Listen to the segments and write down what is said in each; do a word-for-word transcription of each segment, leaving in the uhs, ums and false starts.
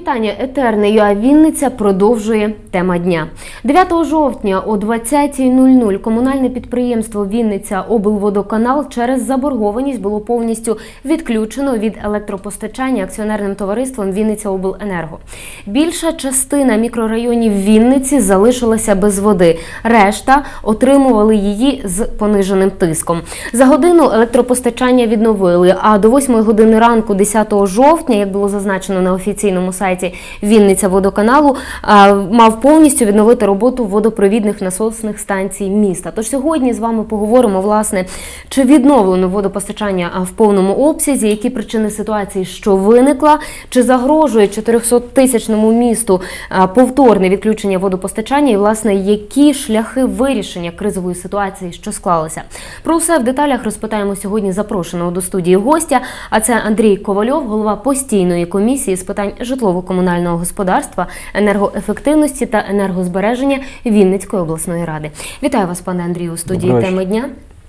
питання етерне, а Вінниця продовжує тема дня. дев'ятого жовтня о двадцятій нуль нуль комунальне підприємство Вінниця облводоканал через заборгованість було повністю відключено від електропостачання акціонерним товариством Вінниця обленерго. Більша частина мікрорайонів Вінниці залишилася без води. Решта отримували її з пониженим тиском. За годину електропостачання відновили, а до восьмої години ранку десятого жовтня, як було зазначено на офіційному сайті Вінниця водоканалу, мав повністю відновити роботу водопровідних насосних станцій міста. Тож сьогодні з вами поговоримо, власне, чи відновлено водопостачання в повному обсязі, які причини ситуації, що виникла, чи загрожує чотирьохсоттисячному місту повторне відключення водопостачання і, власне, які шляхи вирішення кризової ситуації, що склалося. Про все в деталях розпитаємо сьогодні запрошеного до студії гостя, а це Андрій Ковальов, голова постійної комісії з питань житлово-комунального господарства, енергоефективності та енергозбереження Вінницької обласної ради. Вітаю вас, пане Андрію, у студії «Теми дня».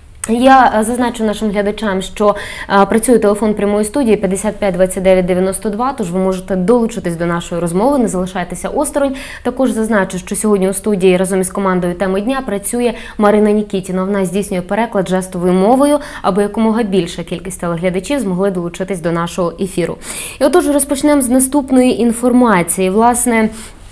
Я зазначу нашим глядачам, що а, працює телефон прямої студії п'ятдесят п'ять двадцять дев'ять дев'яносто два, тож ви можете долучитись до нашої розмови, не залишайтеся осторонь. Також зазначу, що сьогодні у студії разом із командою «Теми дня» працює Марина Нікітіна. Вона здійснює переклад жестовою мовою, аби якомога більша кількість телеглядачів змогли долучитись до нашого ефіру. І отож розпочнемо з наступної інформації. Власне,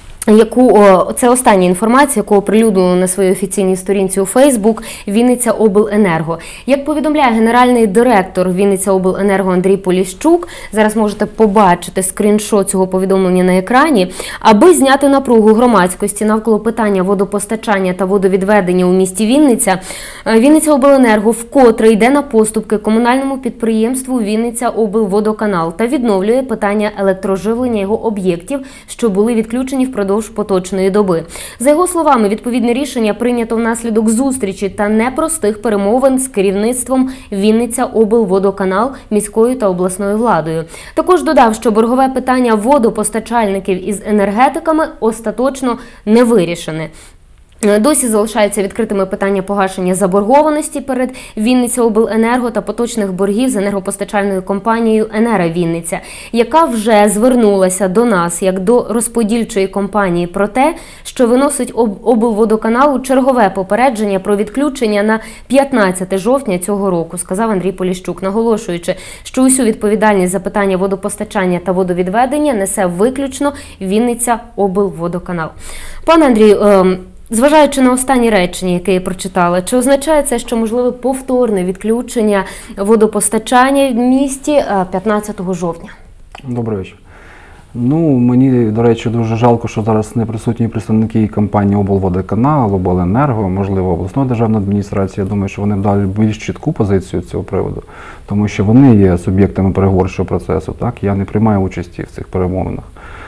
яку о, це остання інформація, яку оприлюднили на своїй офіційній сторінці у Фейсбук Вінниця обленерго. Як повідомляє генеральний директор Вінниця обленерго Андрій Поліщук, зараз можете побачити скріншот цього повідомлення на екрані, аби зняти напругу громадськості навколо питання водопостачання та водовідведення у місті Вінниця, Вінниця обленерго вкотре йде на поступки комунальному підприємству Вінниця облводоканал та відновлює питання електроживлення його об'єктів, що були відключені впродовж поточної доби. За його словами, відповідне рішення прийнято внаслідок зустрічі та непростих перемовин з керівництвом Вінниця облводоканал, міською та обласною владою. Також додав, що боргове питання водопостачальників із енергетиками остаточно не вирішене. Досі залишаються відкритими питання погашення заборгованості перед Вінниця обленерго та поточних боргів з енергопостачальною компанією «Енера Вінниця», яка вже звернулася до нас, як до розподільчої компанії, про те, що виносить облводоканалу чергове попередження про відключення на п'ятнадцяте жовтня цього року, сказав Андрій Поліщук, наголошуючи, що усю відповідальність за питання водопостачання та водовідведення несе виключно Вінниця облводоканал. Пане Андрію, зважаючи на останні речення, які я прочитала, чи означає це, що можливе повторне відключення водопостачання в місті п'ятнадцятого жовтня? Добрий вечір. Ну, мені, до речі, дуже жалко, що зараз не присутні представники компанії облводоканал, обленерго, можливо, обласної державної адміністрації. Я думаю, що вони дали більш чітку позицію з цього приводу, тому що вони є суб'єктами переговорчого процесу, так? Я не приймаю участі в цих перемовинах.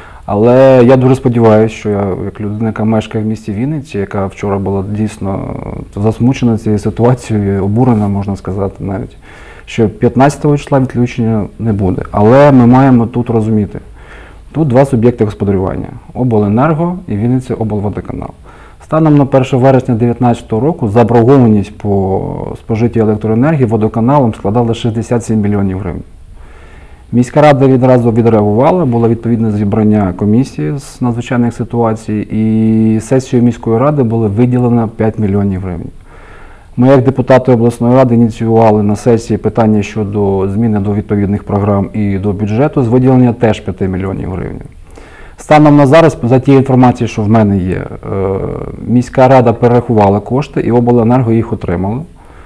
Але я дуже сподіваюся, що я, як людина, яка мешкає в місті Вінниці, яка вчора була дійсно засмучена цією ситуацією, обурена, можна сказати навіть, що п'ятнадцятого числа відключення не буде. Але ми маємо тут розуміти, тут два суб'єкти господарювання – обленерго і Вінниця облводоканал. Станом на перше вересня дві тисячі дев'ятнадцятого року заборгованість по спожитті електроенергії водоканалом складала шістдесят сім мільйонів гривень. Міська рада відразу відреагувала, було відповідне зібрання комісії з надзвичайних ситуацій, і сесією міської ради було виділено п'ять мільйонів гривень. Ми, як депутати обласної ради, ініціювали на сесії питання щодо зміни до відповідних програм і до бюджету з виділення теж п'ять мільйонів гривень. Станом на зараз, за тією інформацією, що в мене є, міська рада перерахувала кошти і обленерго їх отримало.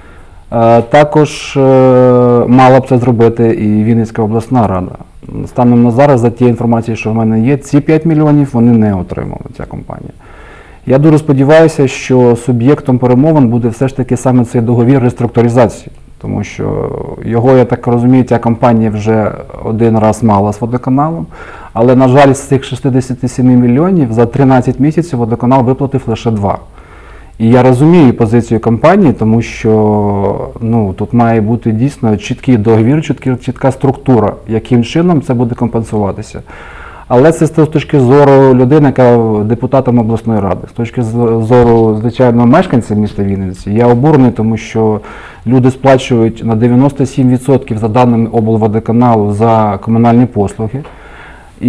Також мала б це зробити і Вінницька обласна рада. Станом на зараз, за тією інформацією, що в мене є, ці п'ять мільйонів вони не отримали, ця компанія. Я дуже сподіваюся, що суб'єктом перемовин буде все ж таки саме цей договір реструктуризації, тому що його, я так розумію, ця компанія вже один раз мала з водоканалом, але, на жаль, з цих шістдесят сім мільйонів за тринадцять місяців водоканал виплатив лише два. І я розумію позицію компанії, тому що ну, тут має бути дійсно чіткий договір, чітка, чітка структура, яким чином це буде компенсуватися. Але це з точки зору людини, яка депутатом обласної ради. З точки зору, звичайно, мешканців міста Вінниці, я обурений, тому що люди сплачують на дев'яносто сім відсотків за даними облводоканалу за комунальні послуги. і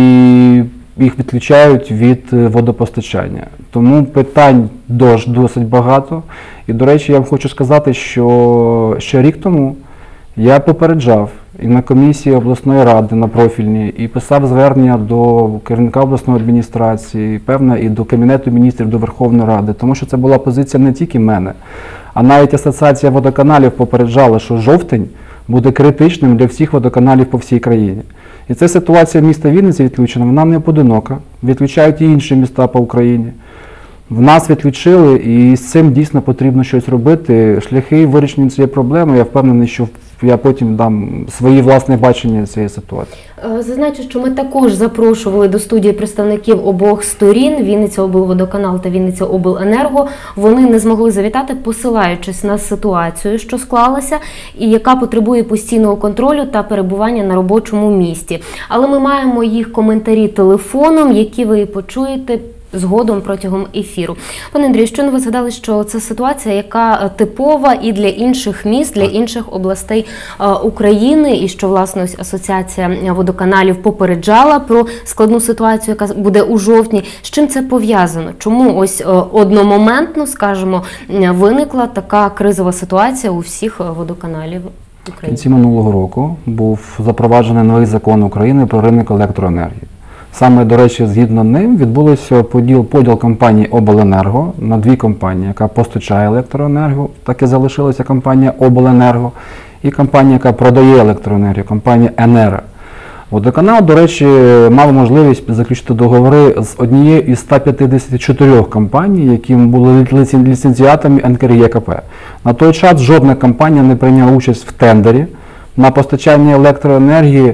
їх відключають від водопостачання. Тому питань дож досить багато. І, до речі, я вам хочу сказати, що ще рік тому я попереджав і на комісії обласної ради, на профільній, і писав звернення до керівника обласної адміністрації, певно, і до Кабінету міністрів, до Верховної Ради, тому що це була позиція не тільки мене, а навіть Асоціація водоканалів попереджала, що жовтень буде критичним для всіх водоканалів по всій країні. І ця ситуація міста Вінниці відключена, вона не поодинока, відключають і інші міста по Україні. В нас відключили, і з цим дійсно потрібно щось робити. Шляхи вирішення цієї проблеми, я впевнений, що я потім дам свої власне бачення цієї ситуації. Зазначу, що ми також запрошували до студії представників обох сторін, Вінниця облводоканал та Вінниця обленерго. Вони не змогли завітати, посилаючись на ситуацію, що склалася, і яка потребує постійного контролю та перебування на робочому місці. Але ми маємо їх коментарі телефоном, які ви почуєте згодом протягом ефіру. Пане Андрію, щойно ви згадали, що це ситуація, яка типова і для інших міст, для інших областей України, і що, власне, ось Асоціація водоканалів попереджала про складну ситуацію, яка буде у жовтні. З чим це пов'язано? Чому ось одномоментно, скажімо, виникла така кризова ситуація у всіх водоканалів України? В кінці минулого року був запроваджений новий закон України про ринок електроенергії. Саме, до речі, згідно ним відбулося поділ, поділ компанії обленерго на дві компанії, яка постачає електроенергію, так і залишилася компанія обленерго, і компанія, яка продає електроенергію, компанія Енера. Водоканал, до речі, мав можливість заключити договори з однією із ста п'ятдесяти чотирьох компаній, які були ліцензіатами ен ка ер є ка пе. На той час жодна компанія не прийняла участь в тендері на постачання електроенергії.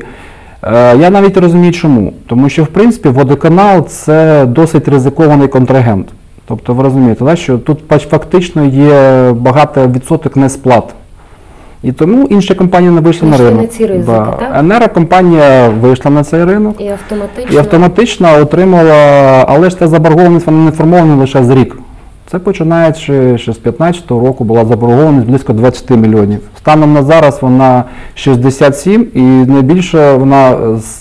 Я навіть розумію чому. Тому що, в принципі, водоканал – це досить ризикований контрагент. Тобто, ви розумієте, да, що тут фактично є багато відсоток несплат. І тому інші компанії не вийшли на ринок. На ці ризики, да. так? Енера-компанія вийшла на цей ринок. І автоматично? І автоматично отримала, але ж ця заборгованість, вона не формована лише за рік. Це починаючи ще з дві тисячі п'ятнадцятого року була заборгованість близько двадцять мільйонів. Станом на зараз вона шістдесят сім, і найбільше вона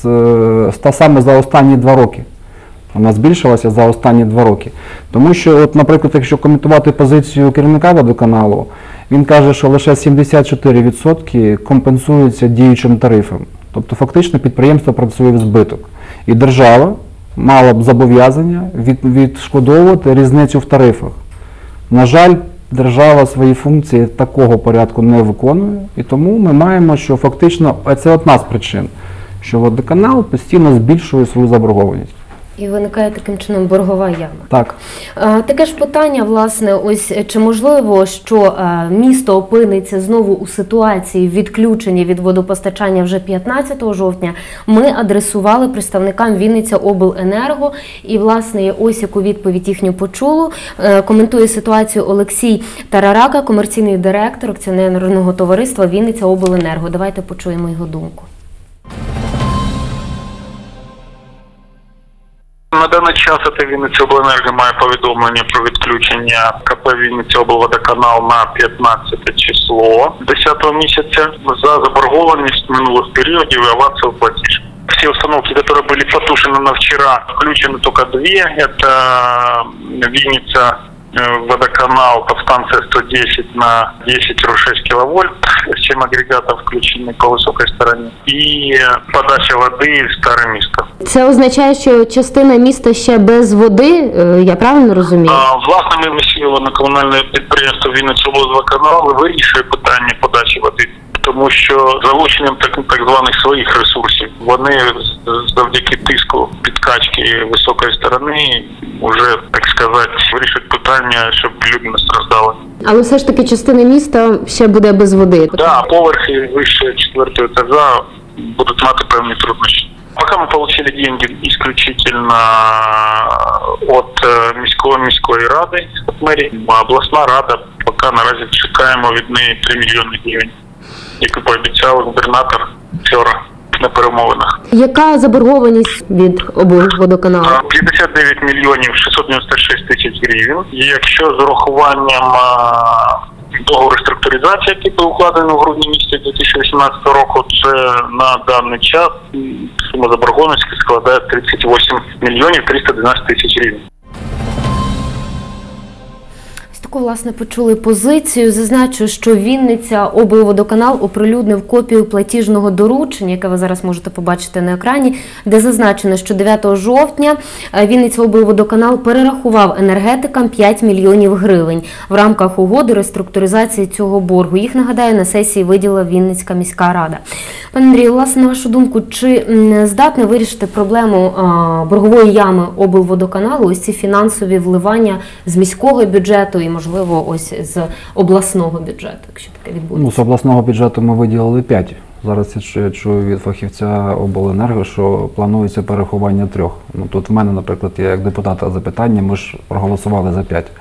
та саме за останні два роки. Вона збільшилася за останні два роки. Тому що, от, наприклад, якщо коментувати позицію керівника водоканалу, він каже, що лише сімдесят чотири відсотки компенсуються діючим тарифом. Тобто фактично підприємство працює в збиток. І держава мала б зобов'язання від, відшкодовувати різницю в тарифах. На жаль, держава свої функції такого порядку не виконує, і тому ми маємо, що фактично, це одна з причин, що водоканал постійно збільшує свою заборгованість. І виникає таким чином боргова яма. Так. Таке ж питання, власне, ось чи можливо, що місто опиниться знову у ситуації відключення від водопостачання вже п'ятнадцятого жовтня, ми адресували представникам Вінниця обленерго, і, власне, ось яку відповідь їхню почули. Коментує ситуацію Олексій Тарарака, комерційний директор акціонерного товариства Вінниця обленерго. Давайте почуємо його думку. На даний час це Вінниця обленерго має повідомлення про відключення ка пе Вінниця облводоканал на п'ятнадцяте число десятого місяця за заборгованість минулих періодів і авансовый платеж. Все установки, которые были потушены на вчера, включены только две. Это Винница водоканал, подстанция сто десять на десять шесть киловольт, семь агрегатов включены по высокой стороне, и подача воды в старе місто. Це означає, що частина міста ще без води, я правильно розумію? А, власне, ми ініціювали на комунальне підприємство Вінниця облводоканал вирішує питання подачі води, тому що залученням так, так званих своїх ресурсів, вони завдяки тиску підкачки високої сторони вже, так сказати, вирішують питання, щоб люди не страждали. Але все ж таки частина міста ще буде без води? Так, да, поверхи вище четвертого етажа будуть мати певні труднощі. Пока мы получили деньги исключительно от міської міської ради, от мерії, а обласна рада поки наразі чекаємо від неї три мільйони гривень, які пообіцяв губернатор вчора на перемовинах. Яка заборгованість від облводоканалу? п'ятдесят дев'ять мільйонів шістсот дев'яносто шість тисяч гривень. І якщо з урахуванням договор реструктуризації, який був укладений у грудні місяці дві тисячі вісімнадцятого року, це на даний час сума заборгованості складає тридцять вісім мільйонів триста дванадцять тисяч гривень. Таку, власне, почули позицію. Зазначу, що Вінниця облводоканал оприлюднив копію платіжного доручення, яке ви зараз можете побачити на екрані, де зазначено, що дев'ятого жовтня Вінниця облводоканал перерахував енергетикам п'ять мільйонів гривень в рамках угоди реструктуризації цього боргу. Їх, нагадаю, на сесії виділила Вінницька міська рада. Пане Андрію, власне, на вашу думку, чи здатне вирішити проблему боргової ями облводоканалу ось ці фінансові вливання з міського бюджету і, можливо, ось з обласного бюджету, якщо таке відбудеться? Ну, з обласного бюджету ми виділили п'ять. Зараз я чую від фахівця обленерго, що планується перерахування трьох. Ну, тут в мене, наприклад, є як депутата запитання, ми ж проголосували за п'ять.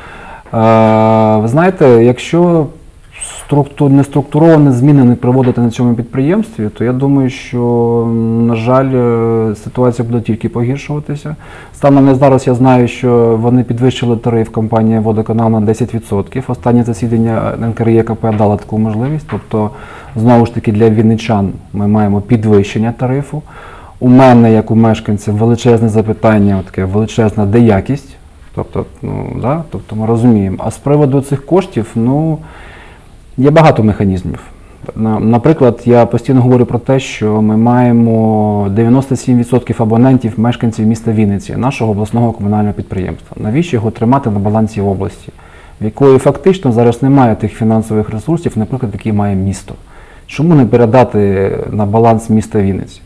Е, ви знаєте, якщо структур, неструктуровані зміни не проводити на цьому підприємстві, то я думаю, що, на жаль, ситуація буде тільки погіршуватися. Станом на зараз я знаю, що вони підвищили тариф компанії «Водоканал» на десять відсотків. Останнє засідання ен ка ер є ка пе дало таку можливість. Тобто, знову ж таки, для вінничан ми маємо підвищення тарифу. У мене, як у мешканців, величезне запитання, таке величезна, де якість. Тобто, ну, да? Тобто ми розуміємо. А з приводу цих коштів, ну, є багато механізмів. Наприклад, я постійно говорю про те, що ми маємо дев'яносто сім відсотків абонентів мешканців міста Вінниці, нашого обласного комунального підприємства. Навіщо його тримати на балансі області, в якої фактично зараз немає тих фінансових ресурсів, наприклад, які має місто? Чому не передати на баланс міста Вінниці?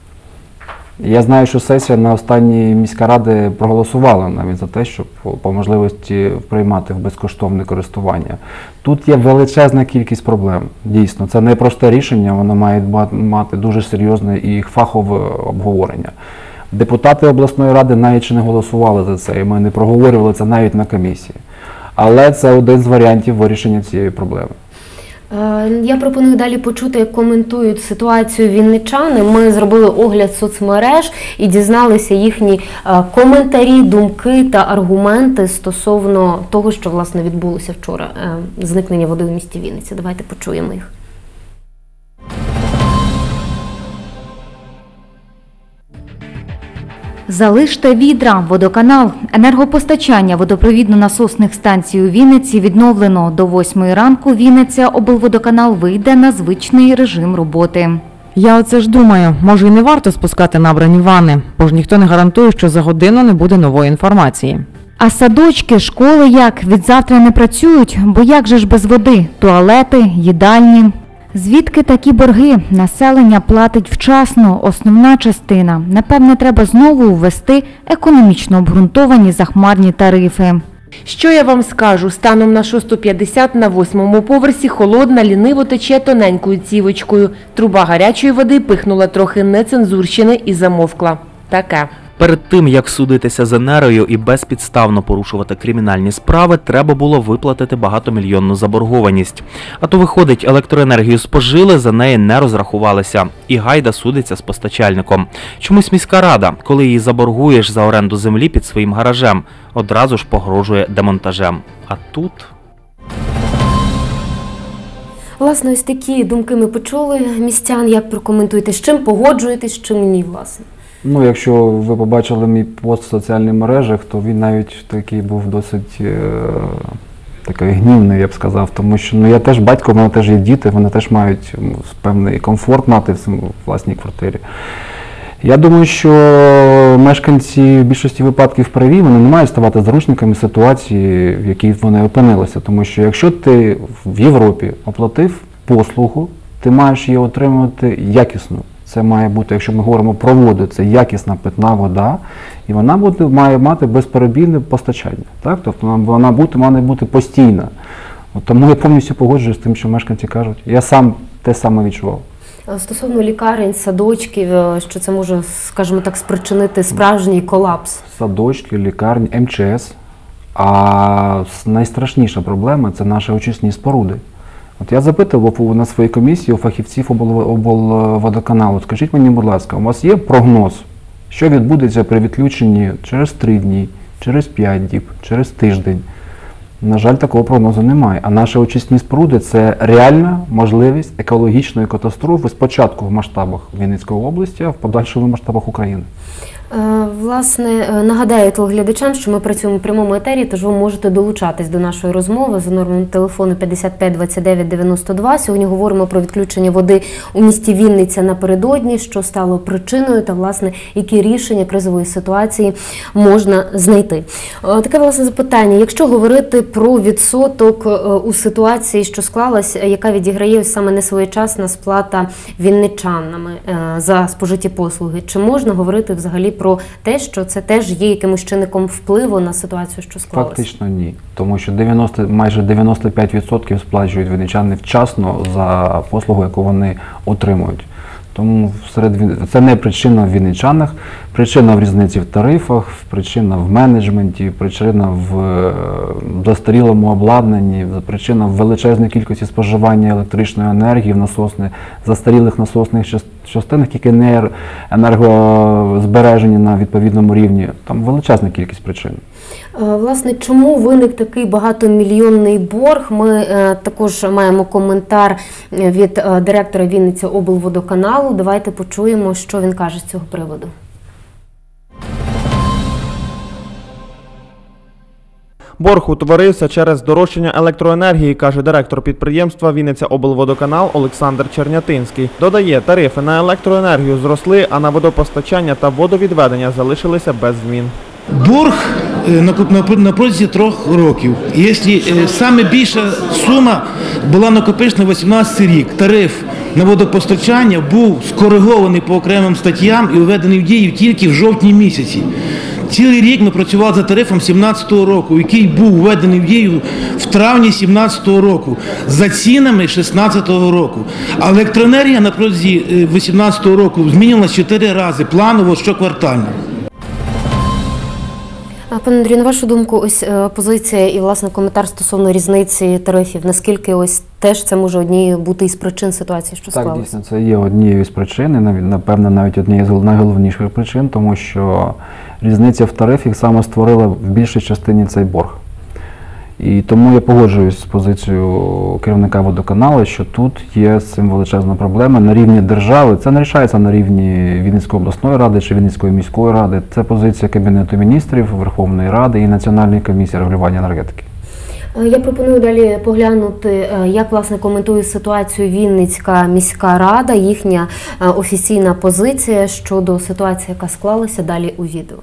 Я знаю, що сесія на останній міська ради проголосувала навіть за те, щоб по можливості приймати в безкоштовне користування. Тут є величезна кількість проблем. Дійсно, це не просте рішення, воно має мати дуже серйозне і фахове обговорення. Депутати обласної ради навіть ще не голосували за це, і ми не проговорювали це навіть на комісії. Але це один з варіантів вирішення цієї проблеми. Я пропоную далі почути, як коментують ситуацію вінничани. Ми зробили огляд соцмереж і дізналися їхні коментарі, думки та аргументи стосовно того, що, власне, відбулося вчора, зникнення води у місті Вінниця. Давайте почуємо їх. Залиште відра. Водоканал. Енергопостачання водопровідно-насосних станцій у Вінниці відновлено. До восьмої ранку Вінниця облводоканал вийде на звичний режим роботи. Я оце ж думаю, може і не варто спускати набрані ванни, бо ж ніхто не гарантує, що за годину не буде нової інформації. А садочки, школи як? Відзавтра не працюють? Бо як же ж без води? Туалети, їдальні? Звідки такі борги? Населення платить вчасно, основна частина. Напевне, треба знову ввести економічно обґрунтовані захмарні тарифи. Що я вам скажу, станом на шосту п'ятдесят на восьмому поверсі холодна ліниво тече тоненькою цівочкою. Труба гарячої води пихнула трохи нецензурщини і замовкла. Таке. Перед тим, як судитися з Енерою і безпідставно порушувати кримінальні справи, треба було виплатити багатомільйонну заборгованість. А то, виходить, електроенергію спожили, за неї не розрахувалися. І гайда судиться з постачальником. Чомусь міська рада, коли її заборгуєш за оренду землі під своїм гаражем, одразу ж погрожує демонтажем. А тут... Власне, ось такі думки ми почули містян. Як прокоментуєте? З чим погоджуєтесь, з чим ні, власне? Ну, якщо ви побачили мій пост в соціальних мережах, то він навіть такий був досить е, такий гнівний, я б сказав, тому що ну, я теж батько, в мене теж є діти, вони теж мають ну, певний комфорт мати в власній квартирі. Я думаю, що мешканці в більшості випадків праві, вони не мають ставати заручниками ситуації, в якій вони опинилися, тому що якщо ти в Європі оплатив послугу, ти маєш її отримувати якісно. Це має бути, якщо ми говоримо про воду, це якісна питна вода, і вона буде, має мати безперебійне постачання. Так? Тобто вона бути, має бути постійна. От тому я повністю погоджуюсь з тим, що мешканці кажуть. Я сам те саме відчував. Стосовно лікарень, садочків, що це може, скажімо так, спричинити справжній колапс? Садочки, лікарні, ем че ес. А найстрашніша проблема – це наші очисні споруди. От я запитував на своїй комісії у фахівців облводоканалу, скажіть мені, будь ласка, у вас є прогноз, що відбудеться при відключенні через три дні, через п'ять діб, через тиждень? На жаль, такого прогнозу немає. А наші очисні споруди – це реальна можливість екологічної катастрофи спочатку в масштабах Вінницької області, а в подальшому в масштабах України. Е, Власне, нагадаю телеглядачам, що ми працюємо в прямому етері, тож ви можете долучатись до нашої розмови за номером телефону п'ятдесят п'ять двадцять дев'ять дев'яносто два. Сьогодні говоримо про відключення води у місті Вінниця напередодні, що стало причиною та, власне, які рішення кризової ситуації можна знайти. Е, Таке, власне, запитання. Якщо говорити про відсоток е, у ситуації, що склалась, яка відіграє ось саме несвоєчасна сплата вінничанами е, за спожиті послуги, чи можна говорити взагалі про те, що це теж є якимось чинником впливу на ситуацію, що склалася? Фактично ні. Тому що дев'яносто, майже дев'яносто п'ять відсотків сплачують вінничани вчасно за послугу, яку вони отримують. Тому серед, це не причина в вінничанах, причина в різниці в тарифах, причина в менеджменті, причина в застарілому обладнанні, причина в величезній кількості споживання електричної енергії, в насосних, застарілих насосних частинах, які не енергозбережені на відповідному рівні. Там величезна кількість причин. Власне, чому виник такий багатомільйонний борг? Ми е, також маємо коментар від е, директора Вінниця облводоканалу. Давайте почуємо, що він каже з цього приводу. Борг утворився через здорожчання електроенергії, каже директор підприємства Вінниця облводоканал Олександр Чернятинський. Додає, тарифи на електроенергію зросли, а на водопостачання та водовідведення залишилися без змін. Борг на протязі трьох років. Якщо саме більша сума була накопичена вісімнадцятий рік, тариф на водопостачання був скоригований по окремим статтям і введений в дію тільки в жовтні місяці. Цілий рік ми працювали за тарифом сімнадцятого року, який був введений в дію в травні сімнадцятого року, за цінами шістнадцятого року. А електроенергія на протязі вісімнадцятого року змінювалася чотири рази, планово, щоквартально. Пане Андрію, на вашу думку, ось позиція і, власне, коментар стосовно різниці тарифів. Наскільки ось теж це може однією бути із причин ситуації, що склалася? Так, дійсно, це є однією з причин, і, напевно, навіть однією з найголовніших причин, тому що різниця в тарифі саме створила в більшій частині цей борг. І тому я погоджуюсь з позицією керівника водоканалу, що тут є з цим величезна проблема на рівні держави. Це не рішається на рівні Вінницької обласної ради чи Вінницької міської ради. Це позиція Кабінету міністрів, Верховної Ради і Національної комісії регулювання енергетики. Я пропоную далі поглянути, як, власне, коментує ситуацію Вінницька міська рада, їхня офіційна позиція щодо ситуації, яка склалася, далі у відео.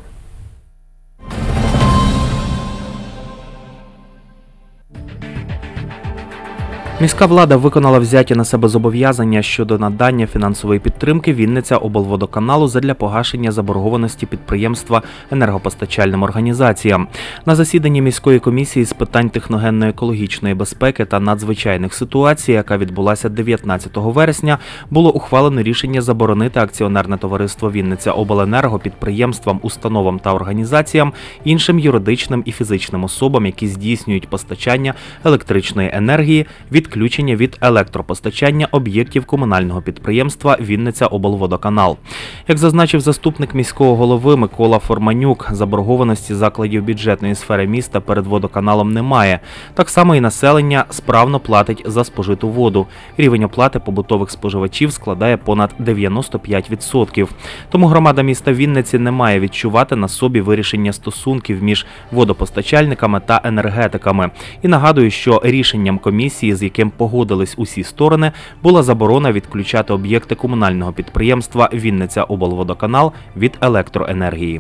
Міська влада виконала взяті на себе зобов'язання щодо надання фінансової підтримки Вінниця облводоканалу задля погашення заборгованості підприємства енергопостачальним організаціям. На засіданні міської комісії з питань техногенно-екологічної безпеки та надзвичайних ситуацій, яка відбулася дев'ятнадцятого вересня, було ухвалено рішення заборонити акціонерне товариство Вінниця обленерго підприємствам, установам та організаціям, іншим юридичним і фізичним особам, які здійснюють постачання електричної енергії, від відключення від електропостачання об'єктів комунального підприємства Вінниця облводоканал. Як зазначив заступник міського голови Микола Форманюк, заборгованості закладів бюджетної сфери міста перед водоканалом немає. Так само і населення справно платить за спожиту воду. Рівень оплати побутових споживачів складає понад дев'яносто п'ять відсотків. Тому громада міста Вінниці не має відчувати на собі вирішення стосунків між водопостачальниками та енергетиками. І нагадую, що рішенням комісії, з яким погодились усі сторони, була заборона відключати об'єкти комунального підприємства Вінниця облводоканал від електроенергії.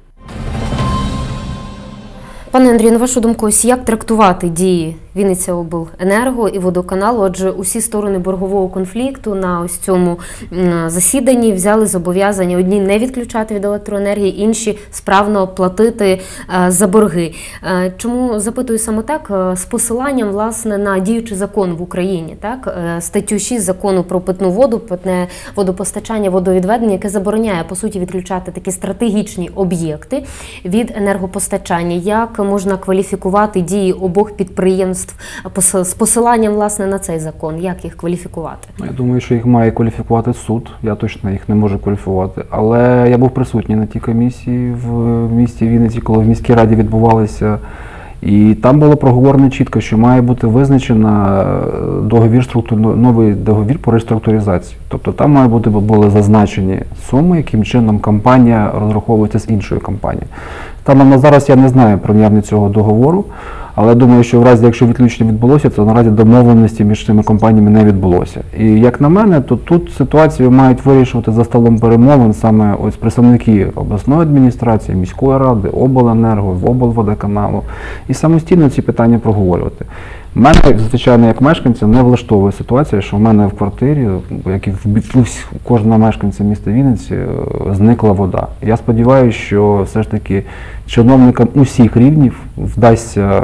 Пане Андрію, на вашу думку, ось як трактувати дії Вінниця обленерго і водоканалу? Адже усі сторони боргового конфлікту на ось цьому засіданні взяли зобов'язання одні не відключати від електроенергії, інші справно платити за борги. Чому запитую саме так? З посиланням, власне, на діючий закон в Україні, так? Статтю шість закону про питну воду, питне водопостачання, водовідведення, яке забороняє, по суті, відключати такі стратегічні об'єкти від енергопостачання. Як можна кваліфікувати дії обох підприємств з посиланням, власне, на цей закон? Як їх кваліфікувати? Я думаю, що їх має кваліфікувати суд. Я точно їх не можу кваліфікувати. Але я був присутній на тій комісії в місті Вінниці, коли в міській раді відбувалися І там було проговорено чітко, що має бути визначено договір структур... новий договір по реструктуризації. Тобто там має бути були зазначені суми, яким чином компанія розраховується з іншою компанією. Там на зараз я не знаю про наявність цього договору, але думаю, що в разі, якщо відключення відбулося, то наразі домовленості між цими компаніями не відбулося. І як на мене, то тут ситуацію мають вирішувати за столом перемовин саме ось представники обласної адміністрації, міської ради, обленерго, облводоканалу і самостійно ці питання проговорювати. Мене, звичайно, як мешканця, не влаштовує ситуація, що в мене в квартирі, як і в кожного мешканця міста Вінниці, зникла вода. Я сподіваюся, що все ж таки чиновникам усіх рівнів вдасться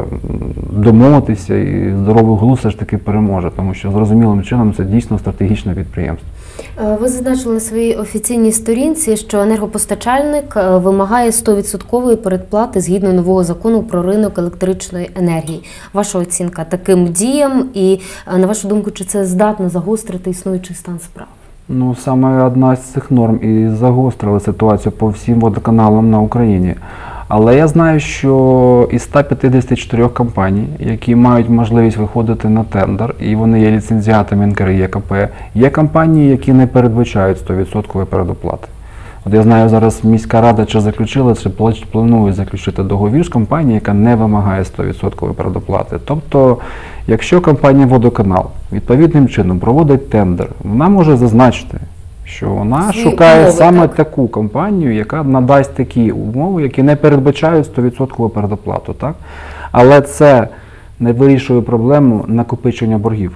домовитися і здоровий глузд все ж таки переможе, тому що зрозумілим чином це дійсно стратегічне підприємство. Ви зазначили на своїй офіційній сторінці, що енергопостачальник вимагає сто відсотків передплати згідно нового закону про ринок електричної енергії. Ваша оцінка таким діям і, на вашу думку, чи це здатно загострити існуючий стан справ? Ну, саме одна з цих норм і загострила ситуацію по всім водоканалам на Україні. Але я знаю, що із ста п'ятдесяти чотирьох компаній, які мають можливість виходити на тендер, і вони є ліцензіатами ен ка ер є ка пе, є компанії, які не передбачають сто відсотків передоплати. От я знаю, зараз міська рада чи заключила, чи планує заключити договір з компанією, яка не вимагає сто відсотків передоплати. Тобто, якщо компанія «Водоканал» відповідним чином проводить тендер, вона може зазначити, що вона Свої шукає умови, саме так? таку компанію, яка надасть такі умови, які не передбачають сто відсотків передоплату. Так? Але це не вирішує проблему накопичення боргів.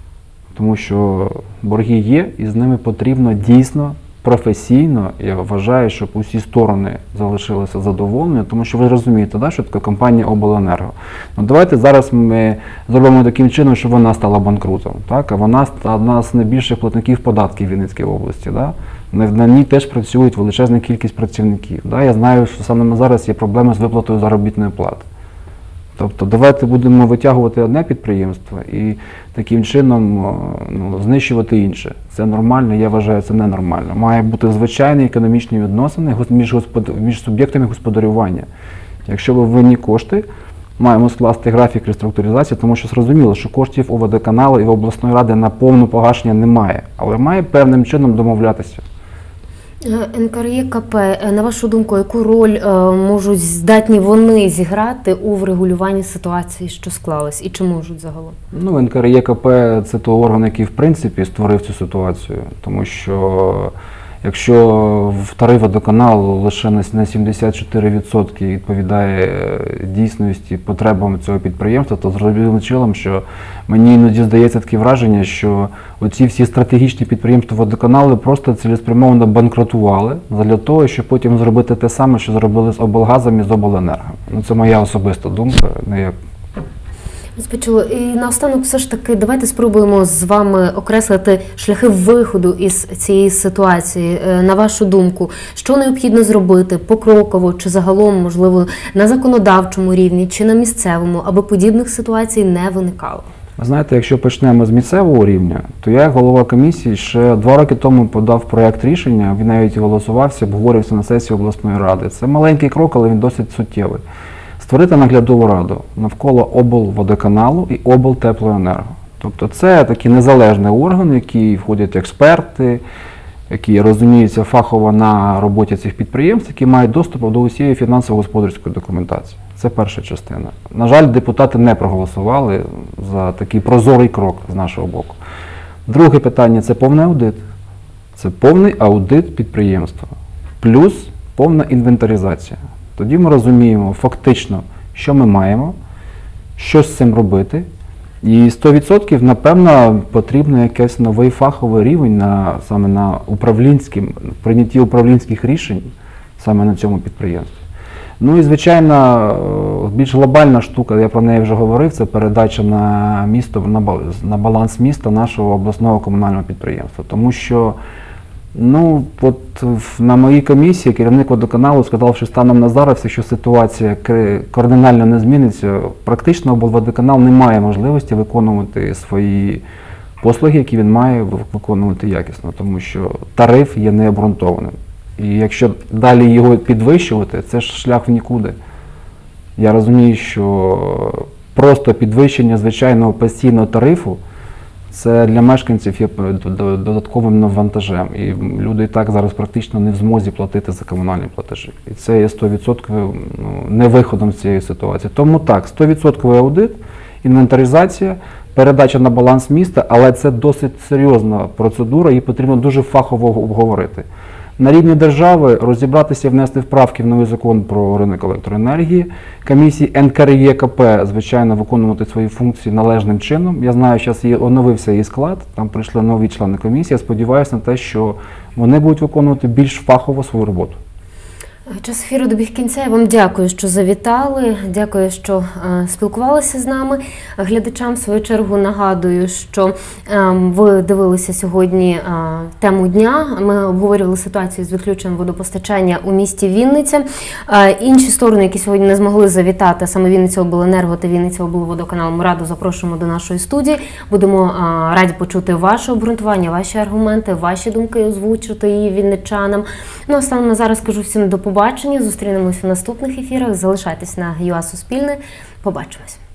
Тому що борги є, і з ними потрібно дійсно професійно, я вважаю, щоб усі сторони залишилися задоволені, тому що ви розумієте, да, що таке компанія обленерго. Ну, давайте зараз ми зробимо таким чином, щоб вона стала банкрутом. Так? А вона одна з найбільших платників податків Вінницької області. Да? На ній теж працюють величезна кількість працівників. Да? Я знаю, що саме зараз є проблеми з виплатою заробітної плати. Тобто давайте будемо витягувати одне підприємство і таким чином ну, знищувати інше. Це нормально, я вважаю, це ненормально. Має бути звичайні економічні відносини між, господ... між суб'єктами господарювання. Якщо ви винні кошти, маємо скласти графік реструктуризації, тому що зрозуміло, що коштів у водоканалу і в обласної ради на повне погашення немає, але має певним чином домовлятися. ен ка ер є ка пе, на вашу думку, яку роль е, можуть здатні вони зіграти у врегулюванні ситуації, що склалась, і чи можуть загалом? Ну, ен ка ер є ка пе – це той орган, який в принципі створив цю ситуацію, тому що якщо в тариф водоканалу лише на сімдесят чотири відсотки відповідає дійсності, потребам цього підприємства, то зрозумілим чином, що мені іноді здається таке враження, що оці всі стратегічні підприємства водоканалу просто цілеспрямовано банкрутували для того, щоб потім зробити те саме, що зробили з облгазом і з обленерго. Ну, це моя особиста думка, не як. Спочатку, і наостанок все ж таки давайте спробуємо з вами окреслити шляхи виходу із цієї ситуації. На вашу думку, що необхідно зробити покроково чи загалом, можливо, на законодавчому рівні чи на місцевому, аби подібних ситуацій не виникало? Ви знаєте, якщо почнемо з місцевого рівня, то я, як голова комісії, ще два роки тому подав проєкт рішення, він навіть голосувався, обговорювався на сесії обласної ради. Це маленький крок, але він досить суттєвий. Створити наглядову раду навколо облводоканалу і облтеплоенерго. Тобто це такі незалежні органи, в які входять експерти, які розуміються фахово на роботі цих підприємств, які мають доступ до усієї фінансово-господарської документації. Це перша частина. На жаль, депутати не проголосували за такий прозорий крок з нашого боку. Друге питання – це повний аудит. Це повний аудит підприємства. Плюс повна інвентаризація. Тоді ми розуміємо фактично, що ми маємо, що з цим робити. І сто відсотків, напевно, потрібно якийсь новий фаховий рівень на, саме на управлінським, прийнятті управлінських рішень саме на цьому підприємстві. Ну і, звичайно, більш глобальна штука, я про неї вже говорив, це передача на місто, на баланс міста нашого обласного комунального підприємства. Тому що Ну, от на моїй комісії керівник водоканалу сказав, що станом на зараз, якщо ситуація кардинально не зміниться, практично облводоканал не має можливості виконувати свої послуги, які він має виконувати якісно, тому що тариф є необґрунтованим. І якщо далі його підвищувати, це ж шлях в нікуди. Я розумію, що просто підвищення звичайного постійного тарифу це для мешканців є додатковим навантажем. І люди і так зараз практично не в змозі платити за комунальні платежі. І це є сто відсотків ну, не виходом з цієї ситуації. Тому так, сто відсотків аудит, інвентаризація, передача на баланс міста, але це досить серйозна процедура, її потрібно дуже фахово обговорити. На рівні держави розібратися і внести вправки в новий закон про ринок електроенергії. Комісії ен ка ер є ка пе, звичайно, виконувати свої функції належним чином. Я знаю, що зараз оновився її склад, там прийшли нові члени комісії. Я сподіваюся на те, що вони будуть виконувати більш фахово свою роботу. Час ефіру добіг кінця. Я вам дякую, що завітали. Дякую, що е, спілкувалися з нами. Глядачам, в свою чергу, нагадую, що е, ви дивилися сьогодні е, тему дня. Ми обговорювали ситуацію з відключенням водопостачання у місті Вінниця. Е, інші сторони, які сьогодні не змогли завітати, саме Вінниця обленерго та Вінниця облводоканал, ми радо запрошуємо до нашої студії. Будемо е, раді почути ваше обґрунтування, ваші аргументи, ваші думки озвучити її вінничанам. Ну, а станом на зараз кажу всім до побачення. Побачення. Зустрінемося в наступних ефірах. Залишайтесь на ю а Суспільне. Побачимось.